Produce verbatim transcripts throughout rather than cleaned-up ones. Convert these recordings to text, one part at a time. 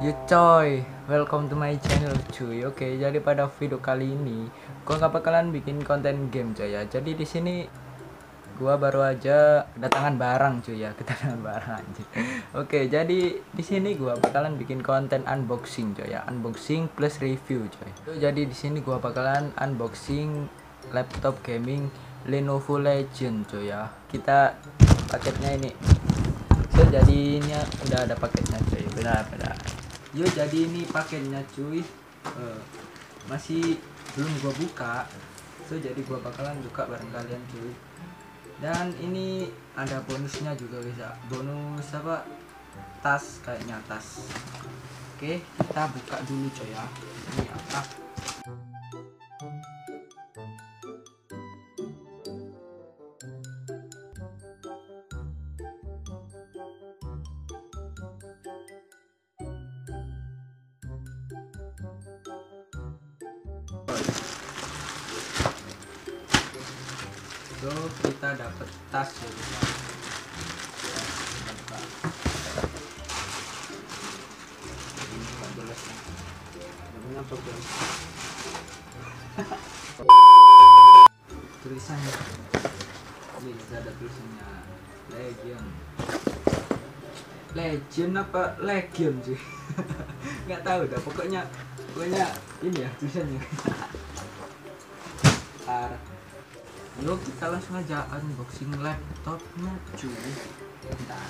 Yo coy, welcome to my channel cuy. Oke, jadi pada video kali ini gua nggak bakalan bikin konten game coy ya. Jadi di sini gua baru aja kedatangan barang cuy ya, kedatangan barang anjir. Oke, jadi di sini gua bakalan bikin konten unboxing coy ya, unboxing plus review coy. So, jadi di sini gua bakalan unboxing laptop gaming Lenovo Legion coy ya. Kita paketnya ini. So, jadinya udah ada paketnya cuy, benar-benar. Yo, jadi ini paketnya cuy, uh, masih belum gua buka. So, jadi gua bakalan buka bareng kalian cuy. Dan ini ada bonusnya juga bisa, bonus apa, tas, kayaknya tas. Oke, kita buka dulu coy ya. Ini apa? So, kita dapat tas ya guys. Ini empat belas ya. Namanya apa guys? Tulisannya. Ini ada tulisannya Legion. Legion apa Legion sih? Nggak tahu dah. Pokoknya pokoknya ini ya tulisannya. Ar. Yuk kita langsung aja unboxing laptopnya cuy. Bentar.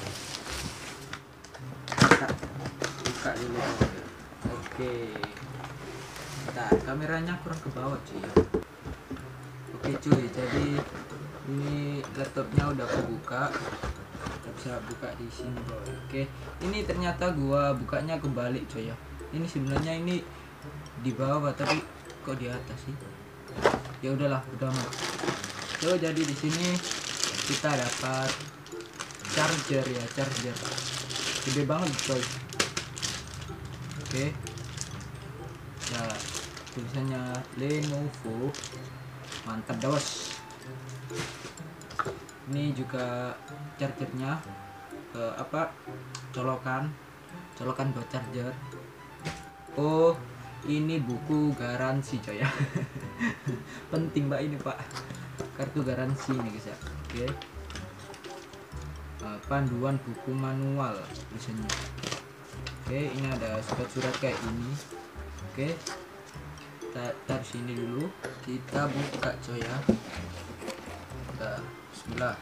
Kita buka dulu. Oke. Bentar, kameranya kurang ke bawah cuy ya. Oke cuy, jadi ini laptopnya udah aku buka. Kita bisa buka di sini boy. Oke, ini ternyata gua bukanya kebalik cuy ya. Ini sebenarnya ini di bawah tapi kok di atas sih? Ya udahlah, udah mah. So, jadi di sini kita dapat charger ya, charger gede banget coy. Oke, ya tulisannya Lenovo, mantap dos. Ini juga chargernya, ke apa, colokan colokan buat charger. Oh, ini buku garansi coy ya. Penting mbak ini pak, kartu garansi nih guys ya. Oke, uh, panduan buku manual tulisannya. Oke, ini ada surat-surat kayak ini. Oke, kita taruh sini dulu, kita buka coy ya. Kita bismillah.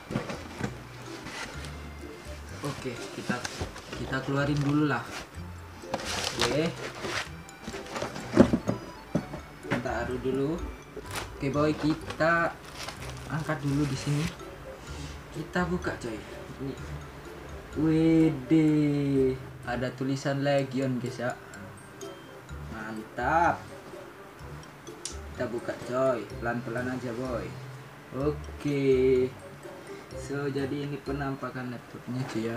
Oke, kita kita keluarin dulu lah. Oke, taruh dulu. Oke boy, kita angkat dulu di sini. Kita buka coy. Ini. Wede, ada tulisan Legion guys ya. Mantap. Kita buka coy, pelan-pelan aja boy. Oke. So, jadi ini penampakan laptopnya cuy ya.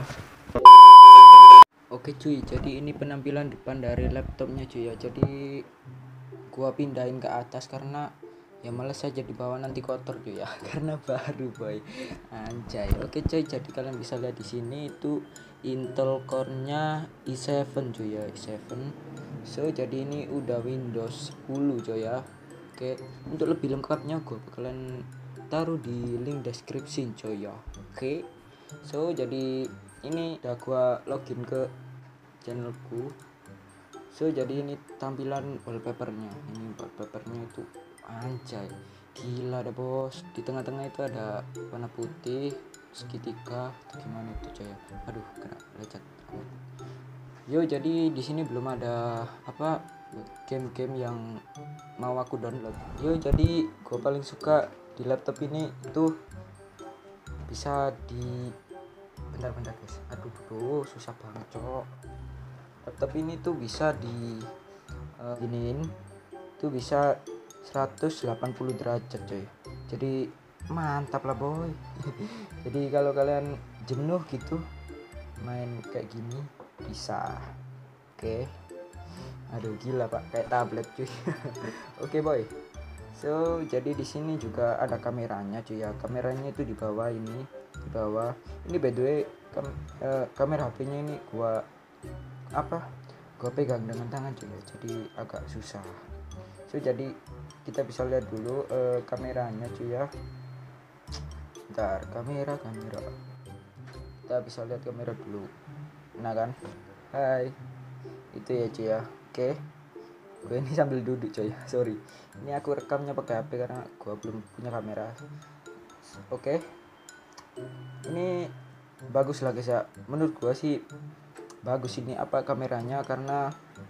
Oke cuy, jadi ini penampilan depan dari laptopnya cuy ya. Jadi gua pindahin ke atas karena ya males aja dibawa nanti kotor cuy ya. Karena baru boy, anjay. Oke cuy, jadi kalian bisa lihat di sini itu Intel Core-nya i tujuh cuy ya, i tujuh. So, jadi ini udah Windows sepuluh cuy ya. Oke, untuk lebih lengkapnya gua bakalan taruh di link deskripsi cuy ya. Oke, so jadi ini udah gua login ke channelku. So, jadi ini tampilan wallpapernya. Ini wallpapernya itu anjay, gila ada bos. Di tengah-tengah itu ada warna putih segitiga atau gimana itu coy ya. Aduh, kena lecet. Yo, jadi di sini belum ada apa game-game yang mau aku download. Yo, jadi gue paling suka di laptop ini itu bisa di bentar-bentar guys. Aduh, tuh susah banget cok. Laptop ini tuh bisa di uh, giniin tuh bisa seratus delapan puluh derajat coy. Jadi mantap lah boy. Jadi kalau kalian jenuh gitu main kayak gini bisa. Oke. Aduh gila pak, kayak tablet cuy. Oke boy. So, jadi di sini juga ada kameranya cuy ya. Kameranya itu di bawah ini, di bawah. Ini by the way kam uh, kamera H P-nya ini gua apa gua pegang dengan tangan cuy ya, jadi agak susah. So jadi kita bisa lihat dulu uh, kameranya cuy ya. Bentar, kamera kamera kita bisa lihat kamera dulu. Nah kan, hai, itu ya cuy ya. Oke, gue ini sambil duduk cuy, sorry, ini aku rekamnya pakai H P karena gue belum punya kamera. Oke, ini bagus lah guys ya, menurut gue sih bagus ini apa kameranya, karena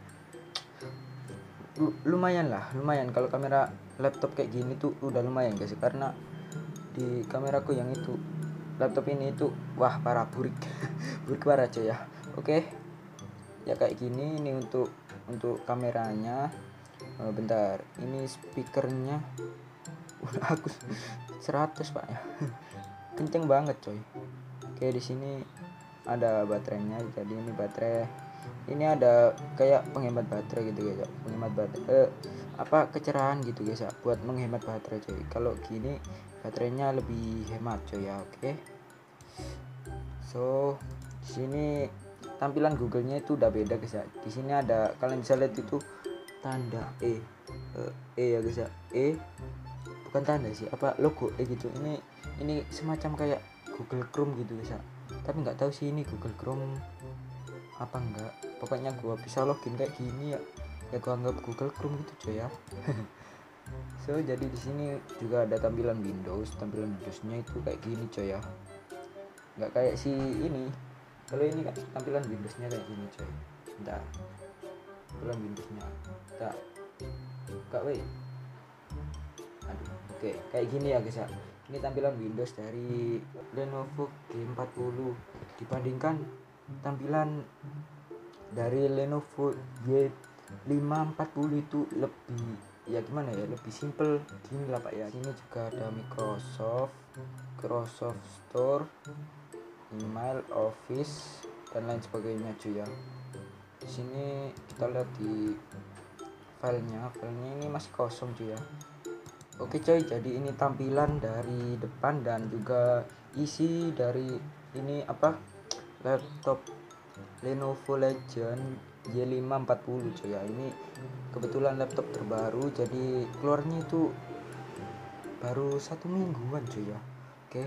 lumayan lah, lumayan kalau kamera laptop kayak gini tuh udah lumayan guys, karena di kameraku yang itu laptop ini itu wah parah, burik burik parah cuy ya. Oke ya kayak gini. Ini untuk untuk kameranya. Oh, bentar, ini speakernya udah aku seratus pak ya kenceng banget coy. Oke, di sini ada baterainya, jadi ini baterai, ini ada kayak penghemat baterai gitu guys ya, penghemat baterai eh, apa kecerahan gitu guys ya, buat menghemat baterai coy. Kalau gini baterainya lebih hemat coy ya. Oke, so di sini tampilan Google-nya itu udah beda guys ya. Di sini ada, kalian bisa lihat itu tanda E uh, E ya guys ya, E bukan tanda sih, apa logo E gitu. Ini ini semacam kayak Google Chrome gitu guys ya, tapi nggak tahu sih ini Google Chrome apa enggak. Pokoknya gua bisa login kayak gini ya, ya gua anggap Google Chrome gitu coy ya. So jadi di sini juga ada tampilan Windows, tampilan Windowsnya itu kayak gini coy ya, nggak kayak si ini. Kalau ini kan tampilan Windowsnya kayak gini coy. Bentar, tampilan Windowsnya tak kak weh aduh. Oke, kayak gini ya guys ya, ini tampilan Windows dari Lenovo G empat puluh dibandingkan tampilan dari Lenovo Y lima empat puluh itu lebih ya gimana ya, lebih simple gini lah pak ya. Ini juga ada Microsoft Microsoft Store, email, Office dan lain sebagainya cuy ya. Di sini kita lihat di filenya, filenya ini masih kosong cuy ya. Oke coy, jadi ini tampilan dari depan dan juga isi dari ini apa laptop Lenovo Legion Y lima empat puluh cuy ya. Ini kebetulan laptop terbaru, jadi keluarnya itu baru satu mingguan cuy ya. Oke,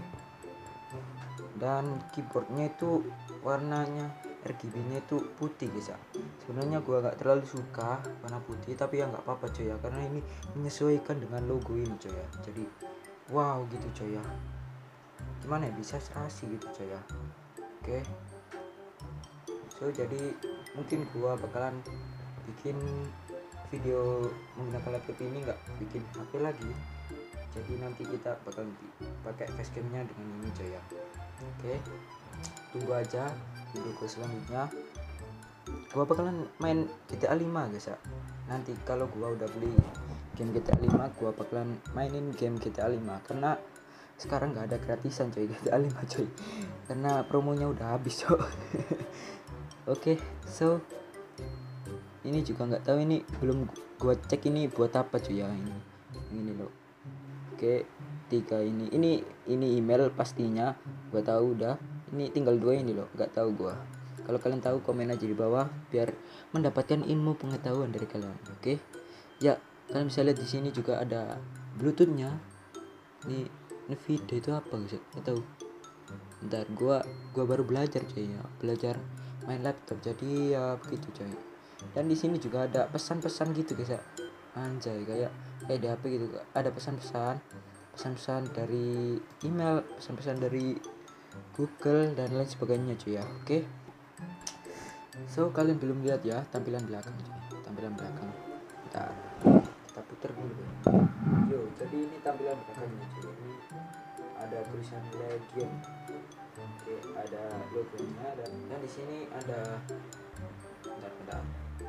dan keyboardnya itu warnanya R G B-nya itu putih guys ya. Sebenarnya gua gak terlalu suka warna putih, tapi ya nggak apa-apa coy ya, karena ini menyesuaikan dengan logo ini coy ya. Jadi wow gitu coy ya, gimana ya, bisa serasi gitu coy ya. Oke, so jadi mungkin gua bakalan bikin video menggunakan laptop ini, nggak bikin H P lagi. Jadi nanti kita bakal pakai facecam-nya dengan ini coy ya. Oke, tunggu aja video gue selanjutnya. Gua bakalan main G T A lima guys ya. Nanti kalau gua udah beli game G T A lima, gua bakalan mainin game G T A lima, karena sekarang nggak ada gratisan coy G T A lima coy, karena promonya udah habis coy. Oke, so ini juga nggak tahu, ini belum gua cek ini buat apa cuy ya. Ini ini loh. Oke, tiga ini ini ini email pastinya gua tahu udah. Ini tinggal dua ini loh, nggak tahu gua. Kalau kalian tahu komen aja di bawah biar mendapatkan ilmu pengetahuan dari kalian. Oke ya, kalian bisa lihat di sini juga ada Bluetoothnya. Ini ini video itu apa guys, nggak tahu. Bentar, gua gua baru belajar coy ya, belajar main laptop, jadi ya begitu coy. Dan di sini juga ada pesan-pesan gitu guys ya, anjay, kayak kayak di H P gitu, ada pesan-pesan pesan-pesan dari email, pesan-pesan dari Google dan lain sebagainya cuy ya. Oke, so kalian belum lihat ya tampilan belakang cuy, tampilan belakang. Bentar, kita putar dulu ya. Yo, jadi ini tampilan belakangnya cuy. Ini ada tulisan Legion. Oke, ada logonya, dan, dan di sini ada bentar, bentar.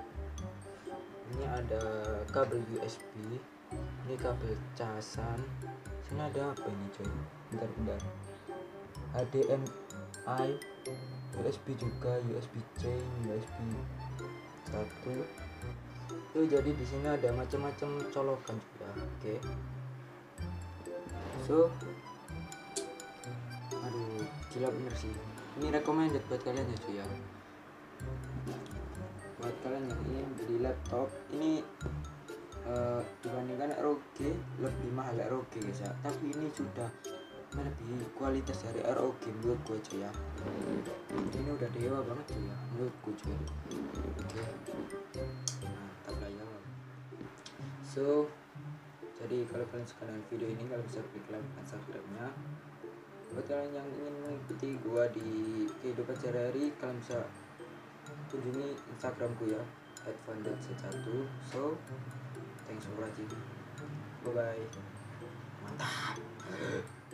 Ini ada kabel U S B, ini kabel casan. Sini ada apa ini coy? Bentar, bentar. H D M I, U S B juga, U S B C, U S B satu. Tuh, jadi di sini ada macam-macam colokan juga. Oke. So, aduh, gila bener sih. Ini recommended buat kalian ya cuy ya. buat kalian yang ingin beli laptop ini uh, dibandingkan R O G lebih mahal R O G guys ya, tapi ini sudah melebihi kualitas dari R O G menurut gue cuy ya. Ini udah dewa banget cuy ya menurutku cuy. Oke, mantap lah ya. So jadi kalau kalian suka dengan video ini, kalian bisa klik like dan subscribe nya. Buat kalian yang ingin mengikuti gua di kehidupan sehari-hari, kalian bisa kunjungi Instagramku ya at van dot satu. So thanks for watching, bye bye. Mantap.